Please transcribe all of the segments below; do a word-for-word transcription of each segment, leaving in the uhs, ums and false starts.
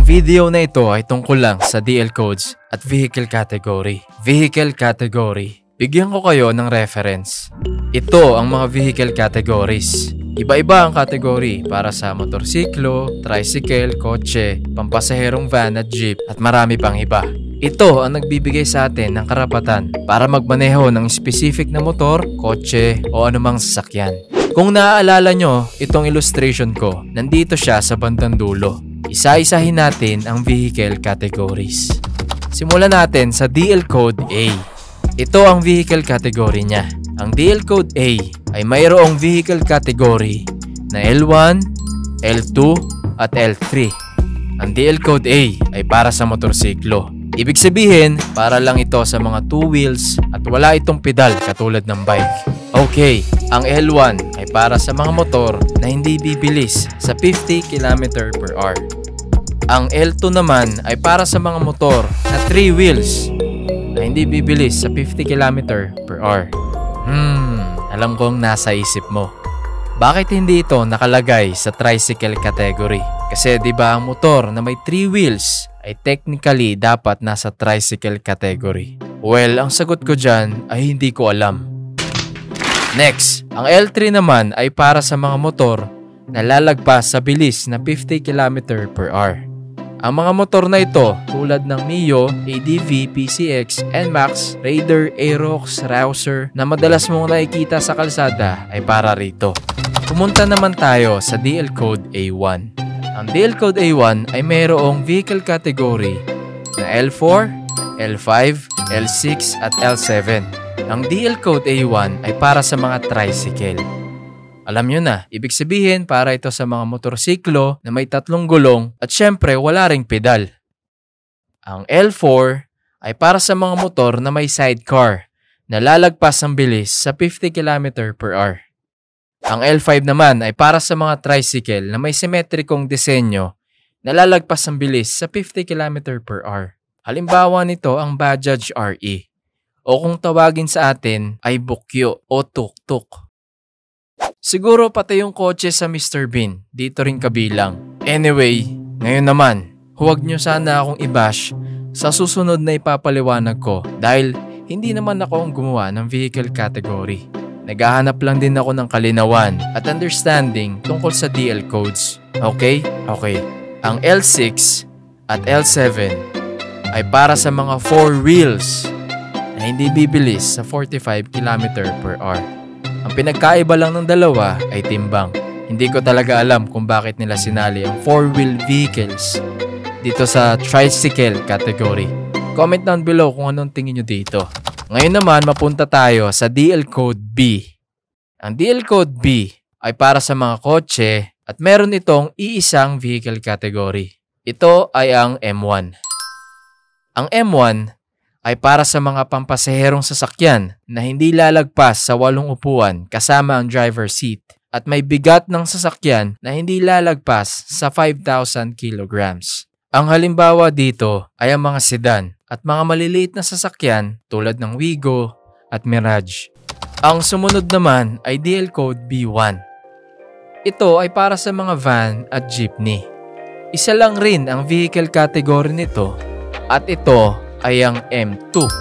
video na ito ay tungkol lang sa D L codes at vehicle category. Vehicle category. Bigyan ko kayo ng reference. Ito ang mga vehicle categories. Iba-iba ang category para sa motorsiklo, tricycle, kotse, pampasaherong van at jeep at marami pang iba. Ito ang nagbibigay sa atin ng karapatan para magmaneho ng specific na motor, kotse o anumang sasakyan. Kung naaalala nyo, itong illustration ko, nandito siya sa bandang dulo. Isa-isahin natin ang vehicle categories. Simulan natin sa D L Code A. Ito ang vehicle category niya. Ang D L Code A ay mayroong vehicle category na L one, L two at L three. Ang D L Code A ay para sa motorsiklo. Ibig sabihin, para lang ito sa mga two wheels at wala itong pedal katulad ng bike. Okay, ang L one ay para sa mga motor na hindi bibilis sa fifty kilometers per hour. Ang L two naman ay para sa mga motor na three wheels na hindi bibilis sa fifty kilometers per hour. Hmm, alam kong nasa isip mo. Bakit hindi ito nakalagay sa tricycle category? Kasi di ba ang motor na may three wheels ay technically dapat nasa tricycle category? Well, ang sagot ko dyan ay hindi ko alam. Next, ang L three naman ay para sa mga motor na lalagpas sa bilis na fifty kilometers per hour. Ang mga motor na ito tulad ng Mio, A D V, P C X, N MAX, Raider, Aerox, Rouser na madalas mong nakikita sa kalsada ay para rito. Pumunta naman tayo sa D L Code A one. Ang D L Code A one ay mayroong vehicle category na L four, L five, L six at L seven. Ang D L Code A one ay para sa mga tricycle. Alam nyo na, ibig sabihin para ito sa mga motorsiklo na may tatlong gulong at syempre wala ring pedal. Ang L four ay para sa mga motor na may sidecar na lalagpas ang bilis sa fifty kilometers per hour. Ang L five naman ay para sa mga tricycle na may simetrikong disenyo na lalagpas ang bilis sa fifty kilometers per hour. Halimbawa nito ang Bajaj R E o kung tawagin sa atin ay bukyo o tuk-tuk. Siguro pati yung kotse sa Mister Bean, dito rin kabilang. Anyway, ngayon naman, huwag nyo sana akong i-bash sa susunod na ipapaliwanag ko dahil hindi naman ako ang gumawa ng vehicle category. Naghahanap lang din ako ng kalinawan at understanding tungkol sa D L codes. Okay? Okay. Ang L six at L seven ay para sa mga four wheels na hindi bibilis sa forty-five kilometers per hour. Ang pinagkaiba lang ng dalawa ay timbang. Hindi ko talaga alam kung bakit nila sinali ang four-wheel vehicles dito sa tricycle category. Comment down below kung anong tingin nyo dito. Ngayon naman, mapunta tayo sa D L Code B. Ang D L Code B ay para sa mga kotse at meron itong iisang vehicle category. Ito ay ang M one. Ang M one ay para sa mga pampasaherong sasakyan na hindi lalagpas sa walong upuan kasama ang driver's seat at may bigat ng sasakyan na hindi lalagpas sa five thousand kilograms. Ang halimbawa dito ay ang mga sedan at mga maliliit na sasakyan tulad ng Wigo at Mirage. Ang sumunod naman ay D L Code B one. Ito ay para sa mga van at jeepney. Isa lang rin ang vehicle category nito at ito ay ang M two.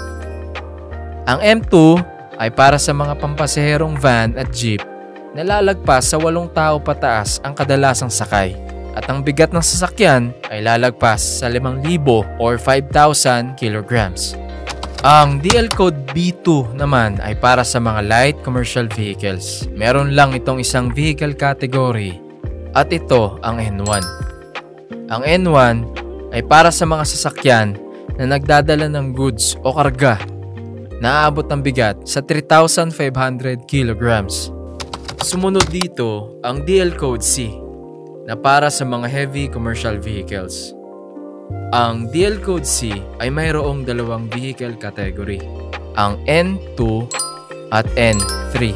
Ang M two ay para sa mga pampasaherong van at jeep na lalagpas sa walong tao pataas ang kadalasang sakay at ang bigat ng sasakyan ay lalagpas sa limang libo or five thousand kilograms. Ang D L Code B two naman ay para sa mga light commercial vehicles. Meron lang itong isang vehicle category at ito ang N one. Ang N one ay para sa mga sasakyan na nagdadala ng goods o karga na aabot ng bigat sa three thousand five hundred kilograms. Sumunod dito ang D L Code C na para sa mga heavy commercial vehicles. Ang D L Code C ay mayroong dalawang vehicle category, ang N two at N three.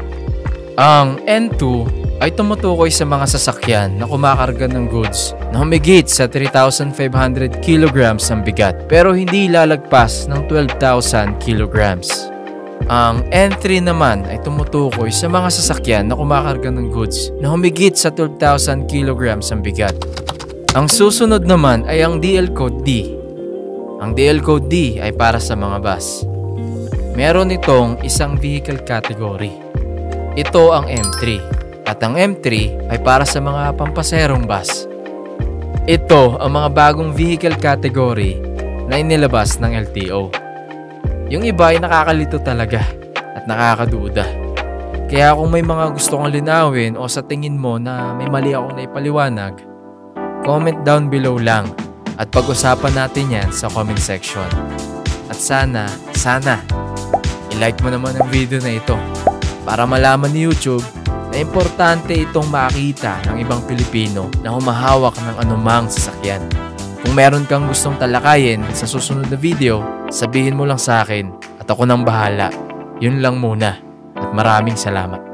Ang N two ay tumutukoy sa mga sasakyan na kumakarga ng goods na humigit sa three thousand five hundred kilograms ang bigat pero hindi lalagpas ng twelve thousand kilograms. Ang N three naman ay tumutukoy sa mga sasakyan na kumakarga ng goods na humigit sa twelve thousand kilograms ang bigat Ang susunod naman ay ang D L Code D. Ang D L Code D ay para sa mga bus. Meron itong isang vehicle category. Ito ang M three. At ang M three ay para sa mga pampaserong bus. Ito ang mga bagong vehicle category na inilabas ng L T O. Yung iba ay nakakalito talaga at nakakaduda. Kaya kung may mga gusto kong linawin o sa tingin mo na may mali akong naipaliwanag, comment down below lang at pag-usapan natin yan sa comment section. At sana, sana, i-like mo naman ang video na ito para malaman ni YouTube na importante itong makita ng ibang Pilipino na humahawak ng anumang sasakyan. Kung meron kang gustong talakayin sa susunod na video, sabihin mo lang sa akin at ako nang bahala. Yun lang muna at maraming salamat.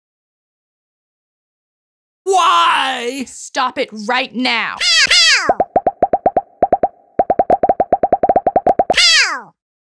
Why? Stop it right now.